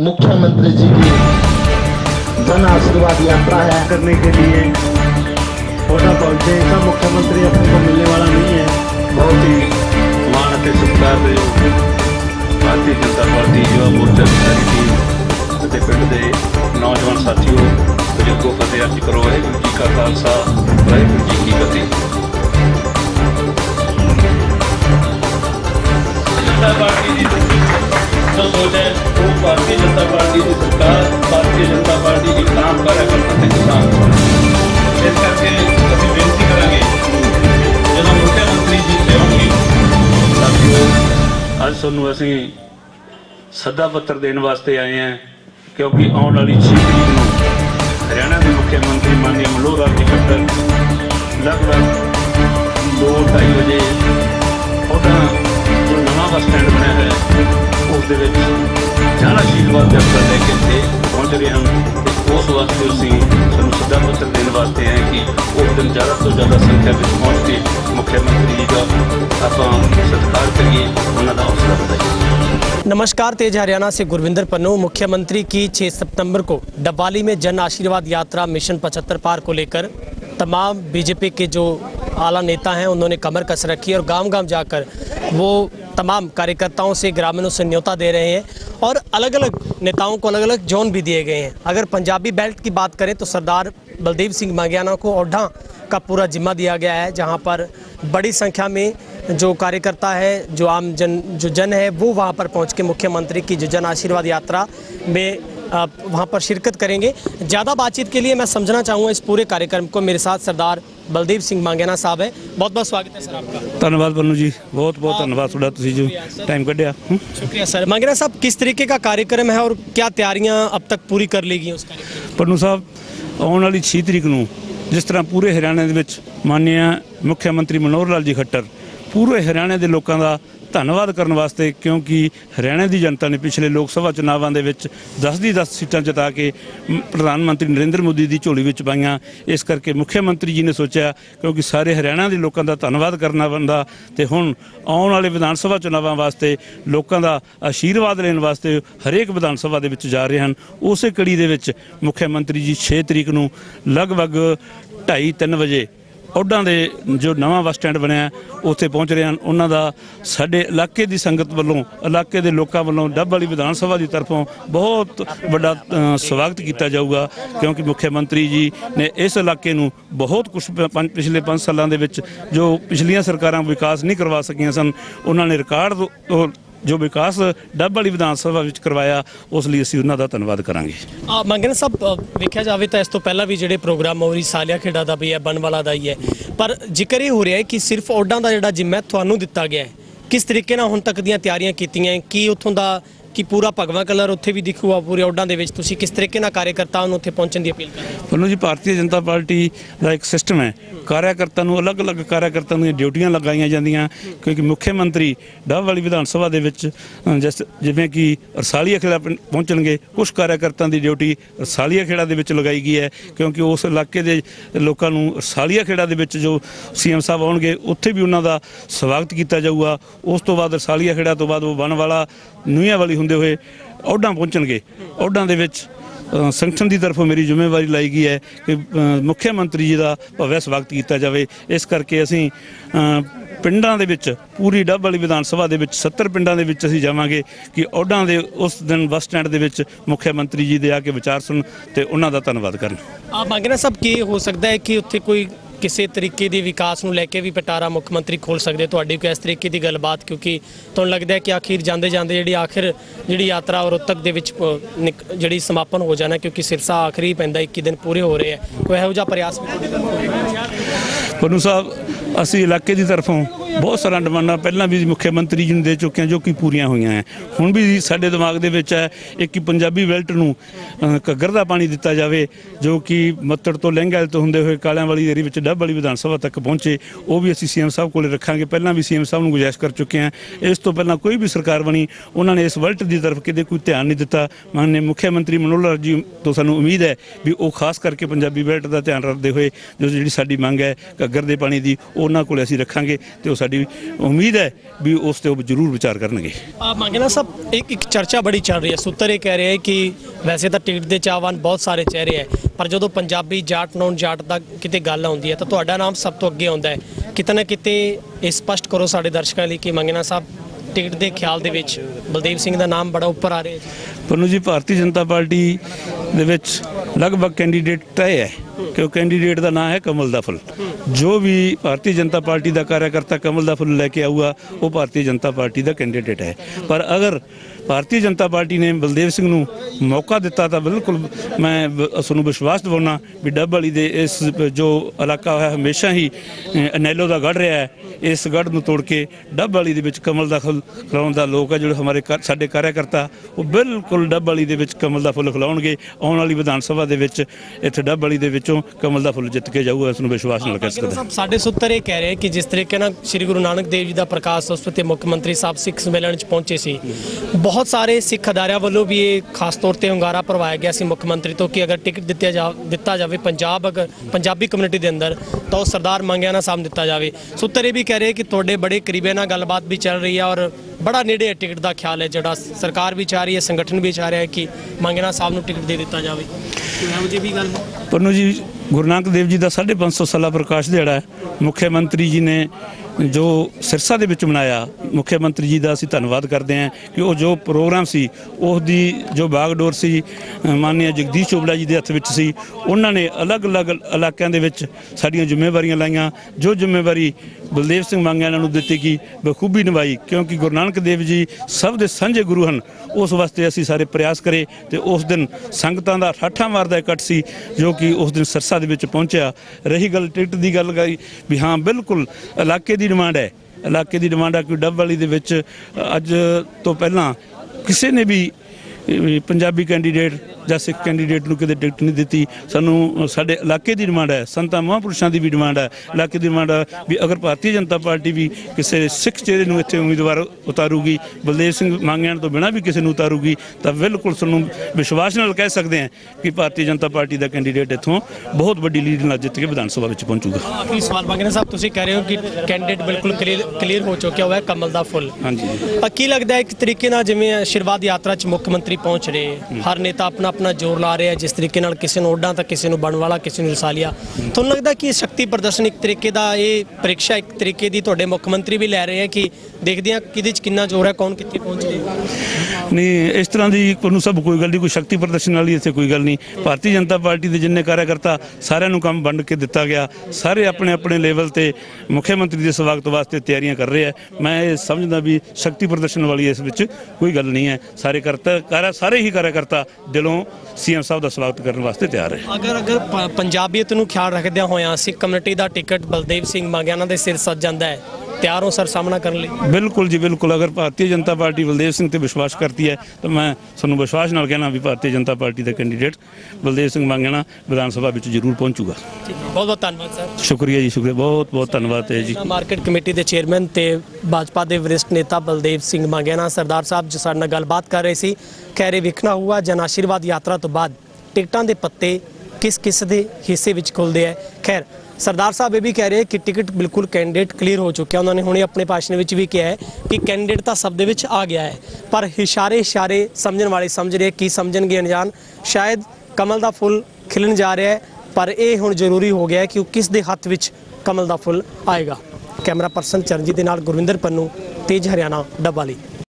मुख्यमंत्री जी की जन आशीर्वाद यात्रा है करने के लिए कोटा पहुंचे। सब मुख्यमंत्री अपने को मिलने वाला नहीं है। बहुत ही मान और सत्कार भारतीय जनता पार्टी युवा मोर्चा की सारी टीम पिंड के नौजवान साथियों बुजुर्गों फतेह अर्ज करो। वाहिगुरू जी का खालसा वाहिगुरू जी की फतेह। जनता पार्टी की जो सोच है वो भारतीय जनता पार्टी की सरकार, भारतीय जनता पार्टी के काम कार्यकर्ता के किसान। इस करके अभी बेनती करेंगे जो मुख्यमंत्री जी से होंगे साथियों, अज सूँ असी सदा पत्र देने वास्ते आए हैं क्योंकि आने वाली 6 तरीक को हरियाणा के मुख्यमंत्री माननीय मनोहर लाल जी खट्टर लगभग 2-2:30 बजे उहदा जो नवा बस स्टैंड बनया है उस जन आशीर्वाद यात्रा लैके इतने पहुँच रहे हैं। उस वास्ते असी सूँ सदा पत्र देने वास्ते हैं कि उस दिन ज़्यादा तो ज़्यादा संख्या में पहुँच के मुख्यमंत्री जी का आप सत्कार करिए, उन्होंने हौसला बढ़ाइए। नमस्कार, तेज हरियाणा से गुरविंदर पन्नू। मुख्यमंत्री की 6 सितंबर को डब्बाली में जन आशीर्वाद यात्रा मिशन 75 पार को लेकर तमाम बीजेपी के जो आला नेता हैं उन्होंने कमर कस रखी और गांव-गांव जाकर वो तमाम कार्यकर्ताओं से, ग्रामीणों से न्योता दे रहे हैं और अलग अलग नेताओं को अलग अलग जोन भी दिए गए हैं। अगर पंजाबी बेल्ट की बात करें तो सरदार बलदेव सिंह मांगियाना को ओढ़ा का पूरा जिम्मा दिया गया है, जहां पर बड़ी संख्या में जो कार्यकर्ता है, जो आम जन है वो वहां पर पहुंच के मुख्यमंत्री की जो जन आशीर्वाद यात्रा में वहां पर शिरकत करेंगे। ज़्यादा बातचीत के लिए मैं समझना चाहूँगा इस पूरे कार्यक्रम को। मेरे साथ सरदार बलदेव सिंह मांगियाना साहब है। बहुत बहुत स्वागत है सर आपका। धन्यवाद पन्नू जी, बहुत बहुत धन्यवाद थोड़ा तुसी जो टाइम कढ़िया। शुक्रिया सर। मांगियाना साहब, किस तरीके का कार्यक्रम है और क्या तैयारियां अब तक पूरी कर ली गई उस कार्यक्रम? पन्नू साहब, आने वाली 6 तरीक को जिस तरह पूरे हरियाणा के माननीय मुख्यमंत्री मनोहर लाल जी खट्टर पूरे हरियाणा के लोगों का धन्यवाद करने वास्ते, क्योंकि हरियाणा की जनता ने पिछले लोक सभा चुनावों के 10 की 10 सीटां जिता के प्रधानमंत्री नरेंद्र मोदी की झोली में पाईयां। इस करके मुख्यमंत्री जी ने सोचा क्योंकि सारे हरियाणा के लोगों का धन्यवाद करना बनता तो हुण आने वाले विधान सभा चुनावों वास्ते लोगों का आशीर्वाद लेने वास्ते हरेक विधान सभा के जा रहे हैं। उस कड़ी के मुख्यमंत्री जी 6 तरीक को लगभग 2:30-3 बजे ओढ़ा के जो नवा बस स्टैंड बनया उत्थे पहुँच रहे हैं। उन्होंने साडे इलाके की संगत वालों, इलाके के लोगों वालों डब वाली विधान सभा की तरफों बहुत बड़ा स्वागत किया जाऊगा, क्योंकि मुख्यमंत्री जी ने इस इलाके में बहुत कुछ पिछले 5 सालों के जो पिछलियां सरकारां विकास नहीं करवा सकियां सन, उन्होंने रिकॉर्ड जो विकास डब वाली विधान सभा में करवाया, उस लिए असीं उन्हां दा धन्नवाद करांगे। मांगियाना साहब, देखा जाए तो इस तो पहला भी जो प्रोग्राम हो रही सालिया खेड़ा का भी है, बनवाला का ही है, पर जिक्र ये हो रहा है कि सिर्फ ओढ़ा का जो जिम्मा तुहानूं दिता गया है, किस तरीके हुण तक दीयां तैयारियां कीतियां कि उत्थों का कि पूरा भगवा कलर उत्थे भी दिखूगा पूरे ओढ़ा के विच, तुसीं किस तरीके नाल कार्यकर्ताओं नूं उत्थे पहुंचण दी अपील करें? पन्नू जी, भारतीय जनता पार्टी का एक सिस्टम है, कार्यकर्ता नूं अलग अलग कार्यकर्ता नूं ड्यूटियां लगाईयां जांदियां, क्योंकि मुख्यमंत्री डब वाली विधान सभा दे विच जिवें कि रसालिया खेड़ा पहुंचणगे, कुछ कार्यकर्ताओं की ड्यूटी रसालिया खेड़ा दे विच लगाई गई है, क्योंकि उस इलाके के लोगों नूं रसालिया खेड़ा दे विच जो CM साहब आउणगे उत्थे भी उन्हां दा स्वागत किया जाऊगा। उस तो बाद रसालिया खेड़ा तो बाद वो बनवाला नुईआं वाली होंदे हुए ओढ़ा पहुंचणगे। ओढ़ा दे विच संगठन की तरफों मेरी जिम्मेवारी लाई गई है कि मुख्यमंत्री जी का भव्य स्वागत किया जाए। इस करके असीं पिंडां दे विच पूरी डब वाली विधान सभा दे विच 70 पिंडां दे विच असीं जावांगे कि ओढ़ां दे उस दिन बस स्टैंड दे विच मुख्यमंत्री जी दे आके विचार सुन ते उन्हां दा धन्नवाद करन। मांगियाना साहब, की हो सकता है कि उत्थे कोई किसी तरीके की विकास नूं लैके भी पिटारा मुख्यमंत्री खोल सकते, तुहाडी कोई इस तरीके की गलबात? क्योंकि तुहानूं लगता है कि आखिर जाते जाते जी आखिर जी यात्रा रोहतक दे विच जी समापन हो जाना, क्योंकि सिरसा आखिरी पैंदा 21 दिन पूरे हो रहे हैं, कोई इहो जिहा प्रयास भी? पन्नू साहब, असी इलाके की तरफों बहुत सारा डिमांडां पहलां भी मुख्यमंत्री जी ने दे चुके हैं जो कि पूरियां हुई हैं। हुण भी साडे दिमाग दे विच है एक कि पंजाबी बेल्ट नूं घग्गर दा पानी दिता जाए, जो कि मत्तड़ तो लहंगा तो होंदे हुए कालियां वाली एरिया विच डब वाली विधान सभा तक पहुँचे। वो भी असीं CM साहब कोले रखांगे। पहलां भी CM साहब नूं गुजारिश कर चुके हैं। इस तो पहलां कोई भी सरकार बनी उन्होंने इस बेल्ट की तरफ किते कोई ध्यान नहीं दिता। माननीय मुख्यमंत्री मनोहर लाल जी तो सानूं उम्मीद है भी वो खास करके पंजाबी बेल्ट का ध्यान रखते हुए जो जी साडी मंग है घग्गर दे पानी की उन्होंने कोले असीं रखांगे ते ਸਾਡੀ ਉਮੀਦ ਹੈ ਵੀ ਉਸ ਤੇ ਉਹ ਜ਼ਰੂਰ ਵਿਚਾਰ ਕਰਨਗੇ। ਮੰਗਣਾ ਸਾਹਿਬ ਇੱਕ ਚਰਚਾ ਬੜੀ ਚੱਲ ਰਹੀ ਹੈ, ਸੂਤਰ ਇਹ ਕਹਿ ਰਹੇ ਹੈ ਕਿ ਵੈਸੇ ਤਾਂ ਟਿਕਟ ਦੇ ਚਾਹਵਾਨ ਬਹੁਤ ਸਾਰੇ ਚਿਹਰੇ ਹੈ, ਪਰ ਜਦੋਂ ਪੰਜਾਬੀ ਜਾਟ ਨੌਨ ਜਾਟ ਦਾ ਕਿਤੇ ਗੱਲ ਆਉਂਦੀ ਹੈ ਤਾਂ ਤੁਹਾਡਾ ਨਾਮ ਸਭ ਤੋਂ ਅੱਗੇ ਆਉਂਦਾ ਹੈ। ਕਿਤੇ ਨਾ ਕਿਤੇ ਇਹ ਸਪਸ਼ਟ ਕਰੋ ਸਾਡੇ ਦਰਸ਼ਕਾਂ ਲਈ ਕਿ ਮੰਗਣਾ ਸਾਹਿਬ ਟਿਕਟ ਦੇ ਖਿਆਲ ਦੇ ਵਿੱਚ ਬਲਦੇਵ ਸਿੰਘ ਦਾ ਨਾਮ ਬੜਾ ਉੱਪਰ ਆ ਰਿਹਾ ਹੈ। ਪਨੂੰ ਜੀ, ਭਾਰਤੀ ਜਨਤਾ ਪਾਰਟੀ ਦੇ ਵਿੱਚ ਲਗਭਗ ਕੈਂਡੀਡੇਟ ਤੈਅ ਹੈ ਕਿ ਉਹ ਕੈਂਡੀਡੇਟ ਦਾ ਨਾਮ ਹੈ ਕਮਲ ਦਾ ਫੁੱਲ। ਜੋ ਵੀ ਭਾਰਤੀ ਜਨਤਾ ਪਾਰਟੀ ਦਾ ਕਾਰਿਆਕਰਤਾ ਕਮਲ ਦਾ ਫੁੱਲ ਲੈ ਕੇ ਆਊਗਾ ਉਹ ਭਾਰਤੀ ਜਨਤਾ ਪਾਰਟੀ ਦਾ ਕੈਂਡੀਡੇਟ ਹੈ। ਪਰ ਅਗਰ ਭਾਰਤੀ ਜਨਤਾ ਪਾਰਟੀ ਨੇ ਬਲਦੇਵ ਸਿੰਘ ਨੂੰ ਮੌਕਾ ਦਿੱਤਾ ਤਾਂ ਬਿਲਕੁਲ ਮੈਂ ਤੁਹਾਨੂੰ ਵਿਸ਼ਵਾਸ ਦਿਵਾਉਣਾ ਵੀ ਡੱਬ ਵਾਲੀ ਦੇ ਇਸ ਜੋ ਇਲਾਕਾ ਹੈ ਹਮੇਸ਼ਾ ਹੀ ਅਨੈਲੋ ਦਾ ਗੜ੍ਹ ਰਿਹਾ ਹੈ। ਇਸ ਗੜ੍ਹ ਨੂੰ ਤੋੜ ਕੇ ਡੱਬ ਵਾਲੀ ਦੇ ਵਿੱਚ ਕਮਲ ਦਾ ਫੁੱਲ ਖਿਲਾਉਣ ਦਾ ਲੋਕ ਹੈ ਜਿਹੜੇ ਸਾਡੇ ਕਾਰਿਆਕਰਤਾ ਉਹ ਬਿਲਕੁਲ ਡੱਬ ਵਾਲੀ ਦੇ ਵਿੱਚ ਕਮਲ ਦਾ ਫੁੱਲ ਖਿਲਾਉਣਗੇ। ਆਉਣ ਵਾਲੀ ਵਿਧਾਨ ਸਭਾ ਦੇ ਵਿੱਚ ਇੱਥੇ ਡੱਬ ਵਾਲੀ ਦੇ ਵਿੱਚੋਂ ਕਮਲ ਦਾ ਫੁੱਲ ਜਿੱਤ ਕੇ ਜਾਊਗਾ, ਇਸ ਨੂੰ ਵਿਸ਼ਵਾਸ ਨਾਲ ਕਹਿ ਸਕਦਾ। ਸਾਡੇ ਸੂਤਰ ਇਹ ਕਹਿ ਰਹੇ ਕਿ ਜਿਸ ਤਰੀਕੇ ਨਾਲ ਸ੍ਰੀ ਗੁਰੂ ਨਾਨਕ ਦੇਵ ਜੀ ਦਾ ਪ੍ਰਕਾਸ਼ ਉਤਸਵ ਤੇ ਮੁੱਖ ਮੰਤਰੀ ਸਾਹਿਬ ਸਿੱਖ ਸੰਮੇਲਨ 'ਚ ਪਹੁੰਚੇ ਸੀ, ਬਹੁਤ ਸਾਰੇ ਸਿੱਖ ਅਦਾਰਿਆਂ ਵੱਲੋਂ ਵੀ ਇਹ ਖਾਸ ਤੌਰ ਤੇ ਹੁੰਗਾਰਾ ਭਰਵਾਇਆ ਗਿਆ ਸੀ ਮੁੱਖ ਮੰਤਰੀ ਤੋਂ ਕਿ ਅਗਰ ਟਿਕਟ ਦਿੱਤਾ ਜਾਵੇ ਪੰਜਾਬੀ ਕਮਿਊਨਿਟੀ ਦੇ ਅੰਦਰ ਤਾਂ ਉਹ ਸਰਦਾਰ ਮੰਗਿਆਣਾ ਸਾਹਿਬ ਦਿੱਤਾ ਜਾਵੇ। ਸੂਤਰ ਇਹ ਵੀ ਕਹਿ ਰਹੇ ਕਿ ਤੁਹਾਡੇ ਬੜੇ ਕਰੀਬੇ ਨਾਲ ਗੱਲਬਾਤ ਵੀ ਚੱਲ ਰਹੀ ਹੈ ਔਰ ਬੜਾ ਨੇੜੇ ਟਿਕਟ ਦਾ ਖਿਆਲ ਹੈ, ਜਿਹੜਾ ਸਰਕਾਰ ਵੀ ਚਾਹ ਰਹੀ ਹੈ, ਸੰਗਠਨ ਵੀ ਚਾਹ ਰਿਹਾ ਹੈ ਕਿ ਮੰਗਿਆਣਾ ਸਾਹਿਬ ਨੂੰ ਟਿਕਟ ਦੇ ਦਿੱਤਾ ਜਾਵੇ। ਇਹੋ ਜਿਹੀ ਵੀ ਗੱਲ ਪਨੂੰ ਜੀ, ਗੁਰੂ ਨਾਨਕ ਦੇਵ ਜੀ ਦਾ 550 ਸਾਲਾ ਪ੍ਰਕਾਸ਼ ਦਿਹਾੜਾ ਹੈ। ਮੁੱਖ ਮੰਤਰੀ ਜੀ ਨੇ ਜੋ ਸਿਰਸਾ ਦੇ ਵਿੱਚ ਮਨਾਇਆ, ਮੁੱਖ ਮੰਤਰੀ ਜੀ ਦਾ ਅਸੀਂ ਧੰਨਵਾਦ ਕਰਦੇ ਹਾਂ ਕਿ ਉਹ ਜੋ ਪ੍ਰੋਗਰਾਮ ਸੀ ਉਸ ਦੀ ਜੋ ਬਾਗਡੋਰ ਸੀ ਮਾਨਨੀय ਜਗਦੀਸ਼ ਚੋਪੜਾ ਜੀ ਦੇ ਹੱਥ ਵਿੱਚ ਸੀ। ਉਹਨਾਂ ਨੇ ਅਲੱਗ-ਅਲੱਗ ਇਲਾਕਿਆਂ ਦੇ ਵਿੱਚ ਸਾਡੀਆਂ ਜ਼ਿੰਮੇਵਾਰੀਆਂ ਲਾਈਆਂ, ਜੋ ਜ਼ਿੰਮੇਵਾਰੀ ਬਲਦੇਵ ਸਿੰਘ ਮੰਗਿਆਣਾ ਨੂੰ ਦਿੱਤੀ ਗਈ ਬਖੂਬੀ ਨਿਭਾਈ, ਕਿਉਂਕਿ ਗੁਰੂ ਨਾਨਕ ਦੇਵ ਜੀ ਸਭ ਦੇ ਸਾਂਝੇ ਗੁਰੂ ਹਨ। ਉਸ ਵਾਸਤੇ ਅਸੀਂ ਸਾਰੇ ਪ੍ਰਯਾਸ ਕਰੇ ਤੇ ਉਸ ਦਿਨ ਸੰਗਤਾਂ ਦਾ ਠਾਠਾਂ ਮਾਰਦਾ ਇਕੱਠ ਸੀ ਜੋ ਕਿ ਉਸ ਦਿਨ ਸਿਰਸਾ ਦੇ ਵਿੱਚ ਪਹੁੰਚਿਆ। ਰਹੀ ਗੱਲ ਟਿਕਟ ਦੀ ਗੱਲ ਗਈ ਵੀ ਹਾਂ ਬਿਲਕੁਲ ਇਲਾਕੇ ਦੀ ਡਿਮਾਂਡ ਹੈ, ਇਲਾਕੇ ਦੀ ਡਿਮਾਂਡ ਹੈ ਕਿ ਡੱਬ ਵਾਲੀ ਦੇ ਵਿੱਚ ਅੱਜ ਤੋਂ ਪਹਿਲਾਂ ਕਿਸੇ ਨੇ ਵੀ ਪੰਜਾਬੀ ਕੈਂਡੀਡੇਟ ਜਾਂ ਸਿੱਖ ਕੈਂਡੀਡੇਟ ਨੂੰ ਕਿਤੇ ਟਿਕਟ ਨਹੀਂ ਦਿੱਤੀ। ਸਾਨੂੰ ਸਾਡੇ ਇਲਾਕੇ ਦੀ ਡਿਮਾਂਡ ਹੈ, ਸੰਤਾਂ ਮਹਾਂਪੁਰਸ਼ਾਂ ਦੀ ਵੀ ਡਿਮਾਂਡ ਹੈ, ਇਲਾਕੇ ਦੀ ਡਿਮਾਂਡ ਹੈ ਵੀ ਅਗਰ ਭਾਰਤੀ ਜਨਤਾ ਪਾਰਟੀ ਵੀ ਕਿਸੇ ਸਿੱਖ ਚਿਹਰੇ ਨੂੰ ਇੱਥੇ ਉਮੀਦਵਾਰ ਉਤਾਰੂਗੀ, ਬਲਦੇਵ ਸਿੰਘ ਮੰਗਿਆਣਾ ਤੋਂ ਬਿਨਾਂ ਵੀ ਕਿਸੇ ਨੂੰ ਉਤਾਰੂਗੀ ਤਾਂ ਬਿਲਕੁਲ ਸਾਨੂੰ ਵਿਸ਼ਵਾਸ ਨਾਲ ਕਹਿ ਸਕਦੇ ਹਾਂ ਕਿ ਭਾਰਤੀ ਜਨਤਾ ਪਾਰਟੀ ਦਾ ਕੈਂਡੀਡੇਟ ਇੱਥੋਂ ਬਹੁਤ ਵੱਡੀ ਲੀਡ ਨਾਲ ਜਿੱਤ ਕੇ ਵਿਧਾਨ ਸਭਾ ਵਿੱਚ ਪਹੁੰਚੂਗਾ। ਆਖਰੀ ਸਵਾਲ ਮੰਗਿਆਣਾ ਸਾਹਿਬ, ਤੁਸੀਂ ਕਹਿ ਰਹੇ ਹੋ ਕਿ ਕੈਂਡੀਡੇਟ ਬਿਲਕੁਲ ਕਲੀਅਰ ਹੋ ਚੁੱਕਿਆ ਹੋਇਆ ਕਮਲ ਦਾ ਫੁੱਲ। ਹਾਂਜੀ, ਕੀ ਲੱਗਦਾ ਹੈ ਇੱਕ ਤਰੀਕੇ ਨਾਲ ਜਿਵੇਂ ਆਸ਼ੀਰਵਾਦ ਯਾਤਰਾ 'ਚ ਮੁੱਖ ਮੰਤਰੀ ਪਹੁੰਚ ਰਹੇ, ਹਰ ਨੇਤਾ ਆਪਣਾ ਆਪਣਾ ਜ਼ੋਰ ਲਾ ਰਿਹਾ, ਜਿਸ ਤਰੀਕੇ ਨਾਲ ਕਿਸੇ ਨੂੰ ਓਡਾ ਤਾਂ ਕਿਸੇ ਨੂੰ ਬਣਨ ਵਾਲਾ, ਕਿਸੇ ਨੂੰ ਰਸਾਲੀਆ, ਤੁਹਾਨੂੰ ਲੱਗਦਾ ਕਿ ਸ਼ਕਤੀ ਪ੍ਰਦਰਸ਼ਨ ਇੱਕ ਤਰੀਕੇ ਦਾ, ਇਹ ਪ੍ਰੀਖਿਆ ਇੱਕ ਤਰੀਕੇ ਦੀ ਤੁਹਾਡੇ ਮੁੱਖ ਮੰਤਰੀ ਵੀ ਲੈ ਰਹੇ ਹੈ ਕਿ ਦੇਖਦੇ ਹਾਂ ਕਿਹਦੇ 'ਚ ਕਿੰਨਾ ਜ਼ੋਰ ਹੈ, ਕੌਣ ਕਿੱਥੇ ਪਹੁੰਚ ਰਿਹਾ? ਨਹੀਂ, ਇਸ ਤਰ੍ਹਾਂ ਦੀ ਤੁਹਾਨੂੰ ਸਭ ਕੋਈ ਗੱਲ ਨਹੀਂ, ਕੋਈ ਸ਼ਕਤੀ ਪ੍ਰਦਰਸ਼ਨ ਵਾਲੀ ਇੱਥੇ ਕੋਈ ਗੱਲ ਨਹੀਂ। ਭਾਰਤੀ ਜਨਤਾ ਪਾਰਟੀ ਦੇ ਜਿੰਨੇ ਕਾਰਿਆਕਰਤਾ ਸਾਰਿਆਂ ਨੂੰ ਕੰਮ ਵੰਡ ਕੇ ਦਿੱਤਾ ਗਿਆ, ਸਾਰੇ ਆਪਣੇ ਆਪਣੇ ਲੈਵਲ ਤੇ ਮੁੱਖ ਮੰਤਰੀ ਦੇ ਸਵਾਗਤ ਵਾਸਤੇ ਤਿਆਰੀਆਂ ਕਰ ਰਹੇ ਆ। ਮੈਂ ਇਹ ਸਮਝਦਾ ਵੀ ਸ਼ਕਤੀ ਪ੍ਰਦਰਸ਼ਨ ਵਾਲੀ ਇਸ ਵਿੱਚ ਕੋਈ ਗੱਲ ਨਹੀਂ ਹੈ। ਸਾਰੇ ਸਾਰੇ ਹੀ ਕਾਰਿਆਕਰਤਾ ਦਿਲੋਂ ਸੀਐਮ ਸਾਹਿਬ ਦਾ ਸਵਾਗਤ ਕਰਨ ਵਾਸਤੇ ਤਿਆਰ ਹੈ। ਅਗਰ ਪੰਜਾਬੀਅਤ ਨੂੰ ਖਿਆਲ ਰੱਖਦਿਆਂ ਹੋਇਆਂ ਸਿੱਖ ਕਮਿਊਨਿਟੀ ਦਾ ਟਿਕਟ ਬਲਦੇਵ ਸਿੰਘ ਮੰਗਿਆਣਾ ਦੇ ਸਿਰ ਸੱਜ ਜਾਂਦਾ ਹੈ, ਤਿਆਰ ਹੋ ਸਰ ਸਾਹਮਣਾ ਕਰਨ ਲਈ? ਬਿਲਕੁਲ ਜੀ, ਬਿਲਕੁਲ। ਅਗਰ ਭਾਰਤੀ ਜਨਤਾ ਪਾਰਟੀ ਬਲਦੇਵ ਸਿੰਘ ਤੇ ਵਿਸ਼ਵਾਸ ਕਰਦੀ ਹੈ ਤਾਂ ਮੈਂ ਤੁਹਾਨੂੰ ਵਿਸ਼ਵਾਸ ਨਾਲ ਕਹਿਣਾ ਵੀ ਭਾਰਤੀ ਜਨਤਾ ਪਾਰਟੀ ਦਾ ਕੈਂਡੀਡੇਟ ਬਲਦੇਵ ਸਿੰਘ ਮੰਗਿਆਣਾ ਵਿਧਾਨ ਸਭਾ ਵਿੱਚ ਜ਼ਰੂਰ ਪਹੁੰਚੂਗਾ। ਬਹੁਤ ਬਹੁਤ ਧੰਨਵਾਦ ਸਰ। ਸ਼ੁਕਰੀਆ ਜੀ, ਸ਼ੁਕਰੀਆ, ਬਹੁਤ ਬਹੁਤ ਧੰਨਵਾਦ ਹੈ ਜੀ। ਮਾਰਕੀਟ ਕਮੇਟੀ ਦੇ ਚੇਅਰਮੈਨ ਤੇ ਭਾਜਪਾ ਦੇ ਵਰਿਸ਼ਠ ਨੇਤਾ ਬਲਦੇਵ ਸਿੰਘ ਮੰਗਿਆਣਾ ਸਰਦਾਰ ਸਾਹਿਬ ਜੋ ਸਾਡੇ ਨਾਲ ਗੱਲਬਾਤ ਕਰ ਰਹੇ ਸੀ, ਕਹਿ ਰਹੇ ਵੇਖਣਾ ਹੋਊਗਾ ਜਨ ਆਸ਼ੀਰਵਾਦ ਯਾਤਰਾ ਤੋਂ ਬਾਅਦ ਟਿਕਟਾਂ ਦੇ ਪੱਤੇ ਕਿਸ ਦੇ ਹਿੱਸੇ ਵਿੱਚ ਖੁੱਲਦੇ ਹੈ। ਖੈਰ ਸਰਦਾਰ ਸਾਹਿਬ ਇਹ ਵੀ ਕਹਿ ਰਹੇ ਕਿ ਟਿਕਟ ਬਿਲਕੁਲ ਕੈਂਡੀਡੇਟ ਕਲੀਅਰ ਹੋ ਚੁੱਕਿਆ। ਉਹਨਾਂ ਨੇ ਹੁਣੇ ਆਪਣੇ ਭਾਸ਼ਣ ਵਿੱਚ ਵੀ ਕਿਹਾ ਹੈ ਕਿ ਕੈਂਡੀਡੇਟ ਤਾਂ ਸਭ ਦੇ ਵਿੱਚ ਆ ਗਿਆ ਹੈ, ਪਰ ਇਸ਼ਾਰੇ ਸਮਝਣ ਵਾਲੇ ਸਮਝ ਰਹੇ, ਕੀ ਸਮਝਣਗੇ ਅਣਜਾਣ। ਸ਼ਾਇਦ ਕਮਲ ਦਾ ਫੁੱਲ ਖਿਲਣ ਜਾ ਰਿਹਾ ਹੈ, ਪਰ ਇਹ ਹੁਣ ਜ਼ਰੂਰੀ ਹੋ ਗਿਆ ਹੈ ਕਿ ਉਹ ਕਿਸ ਦੇ ਹੱਥ ਵਿੱਚ ਕਮਲ ਦਾ ਫੁੱਲ ਆਏਗਾ। ਕੈਮਰਾ ਪਰਸਨ ਚਰਨਜੀਤ ਦੇ ਨਾਲ ਗੁਰਵਿੰਦਰ ਪੰਨੂ, ਤੇਜ ਹਰਿਆਣਾ, ਡੱਬ ਵਾਲੀ।